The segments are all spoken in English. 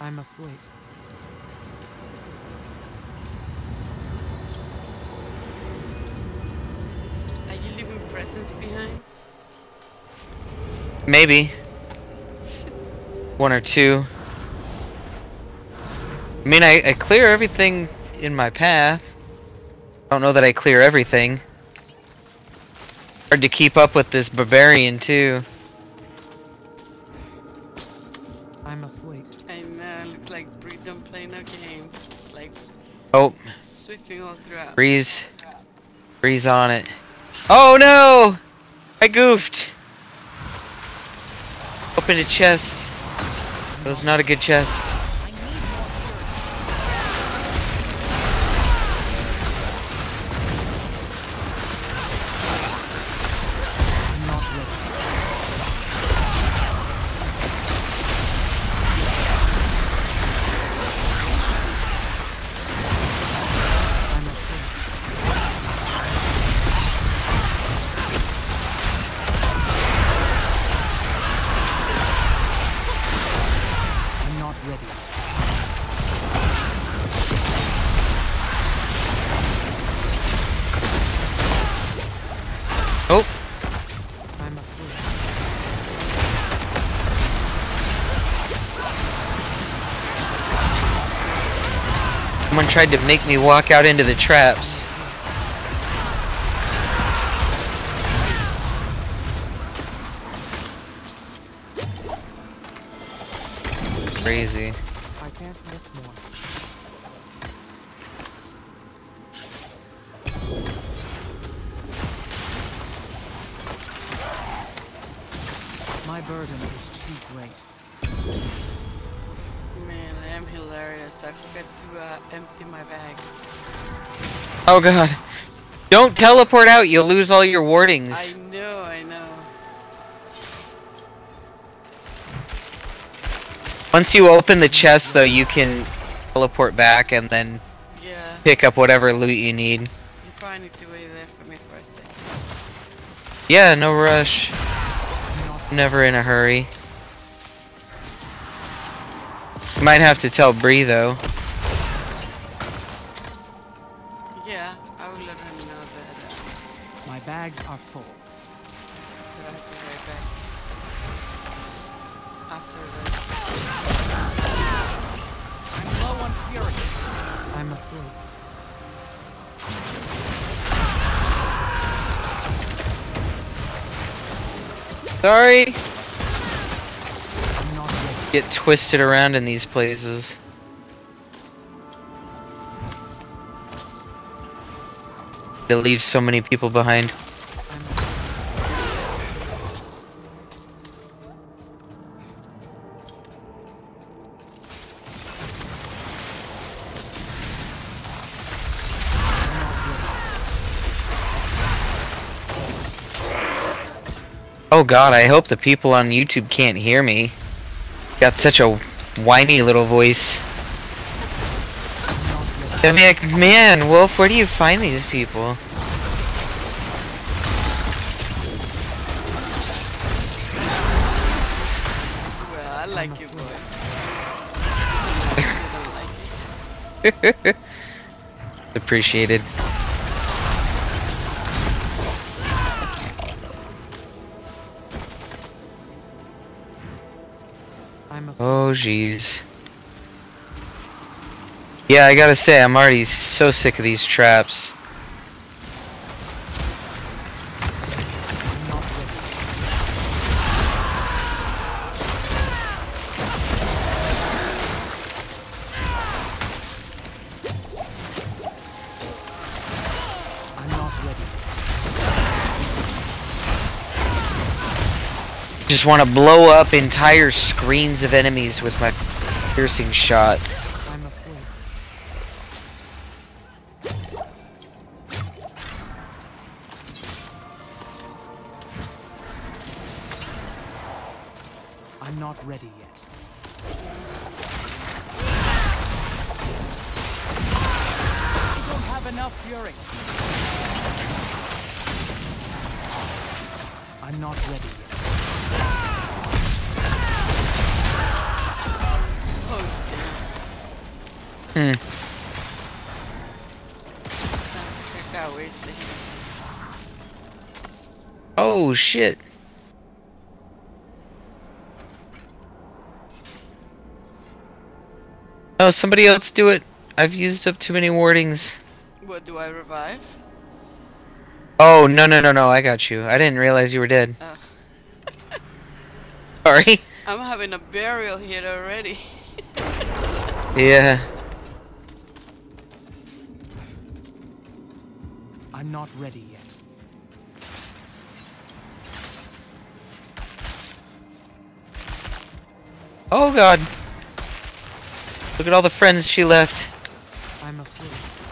I must wait. Are you leaving presents behind? Maybe. One or two. I mean, I clear everything in my path. I don't know that I clear everything. Hard to keep up with this barbarian, too. I must wait. I know, looks like Bree don't play no games. Like, Oh, sweeping all throughout. Breeze on it. Oh no! I goofed! Opened a chest. That was not a good chest. I'm not ready. I must wait. I'm not ready. Oh, I must wait. someone tried to make me walk out into the traps. Crazy. I can't miss more. My burden is too great. Man, I am hilarious. I forgot to empty my bag. Oh god. Don't teleport out, you'll lose all your wardings. I know, I know. Once you open the chest, though, you can teleport back and then Yeah, pick up whatever loot you need. you probably need to wait there for me for a second. Yeah, no rush. Never in a hurry. Might have to tell Bree, though. Yeah, I will let her know that, My bags are full. that I have to be right back. After this. I'm low on fury. I must wait. Sorry! I'm not ready. Get twisted around in these places. It leaves so many people behind. Oh god, I hope the people on YouTube can't hear me. Got such a whiny little voice. They'll be like, man, Wolf, where do you find these people? Well, I like you, boy. I don't like it. Appreciated. I must Oh jeez. Yeah, I gotta say, I'm already so sick of these traps. I'm not ready. I'm not ready. Just want to blow up entire screens of enemies with my piercing shot. I must wait. I'm not ready yet. I don't have enough fury. I'm not ready yet. Oh, damn. Hmm. Sounds like I got wasted here. Oh shit. Oh, somebody else do it. I've used up too many wardings. What, do I revive? Oh, no, no, no, no, I got you. I didn't realize you were dead. Sorry. I'm having a burial here already. Yeah. I'm not ready yet. Oh god. Look at all the friends she left. I'm afraid.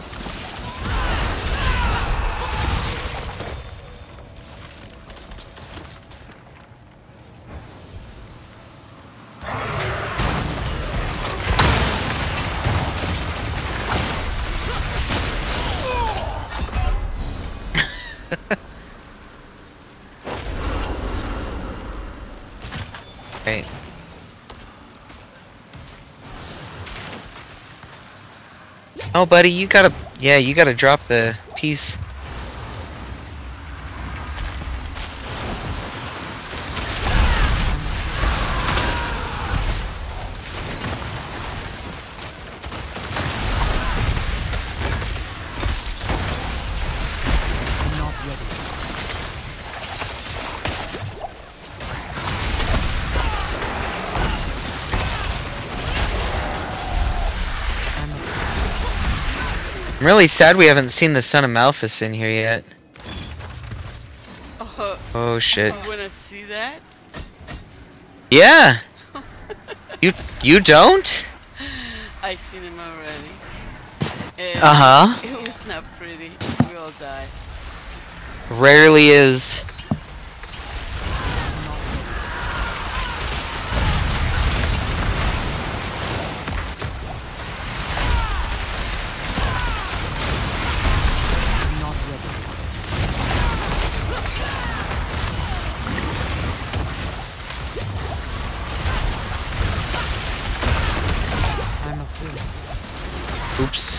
Right. Oh, buddy, you gotta... Yeah, you gotta drop the piece. I'm not ready. I'm really sad we haven't seen the Son of Malphas in here yet. Oh shit. You wanna see that? Yeah! You don't? I seen him already. And Uh-huh. it was not pretty. We all died. Rarely is. I'm not ready. I'm afraid. Oops.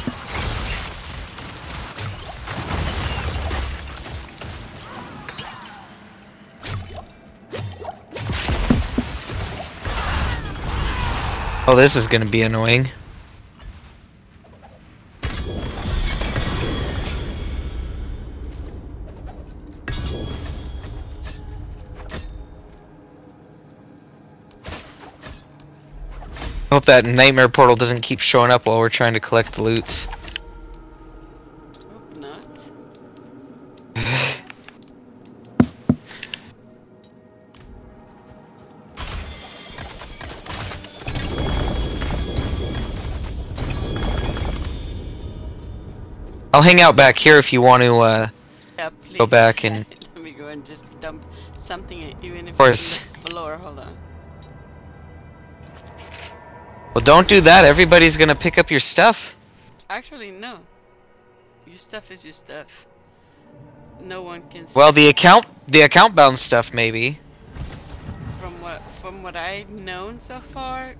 Oh, this is gonna be annoying. Hope that nightmare portal doesn't keep showing up while we're trying to collect the loots. Hope not. I'll hang out back here if you want to, Yeah, please. go back and... Let me go and just dump something, even if course. it's on the floor. Hold on. Well, don't do that. Everybody's gonna pick up your stuff. Actually, no. Your stuff is your stuff. No one can. Well, the account bound stuff, maybe. From what I've known so far,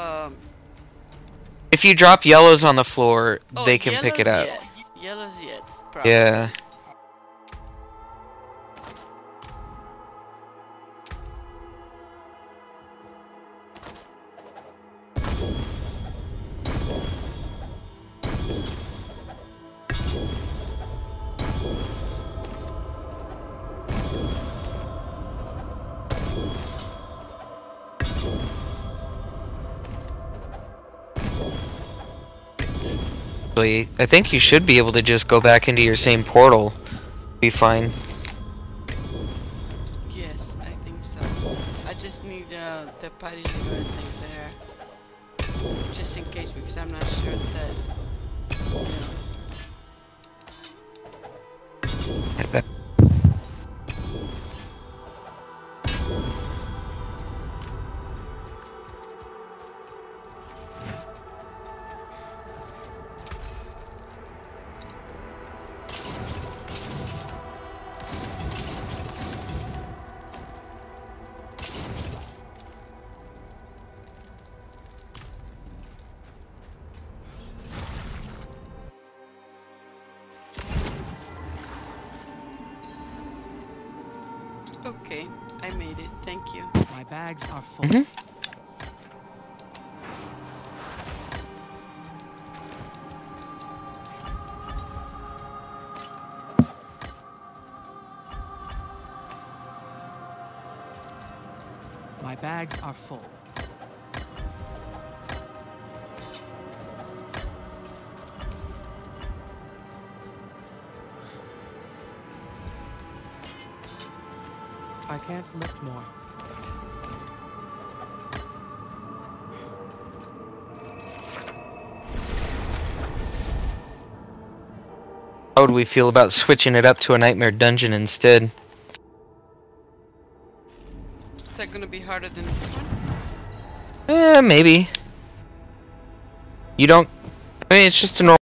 If you drop yellows on the floor, oh, they can pick it up. yellows, yes. Yellows, yes. Probably. Yeah. I think you should be able to just go back into your same portal. Be fine. Yes, I think so. I just need the party to go and stay there, just in case, because I'm not sure that. You know, Okay, I made it. Thank you. My bags are full. Mhm. My bags are full. I can't lift more. How would we feel about switching it up to a nightmare dungeon instead? Is that gonna be harder than this one? Maybe. You don't. I mean, it's just a normal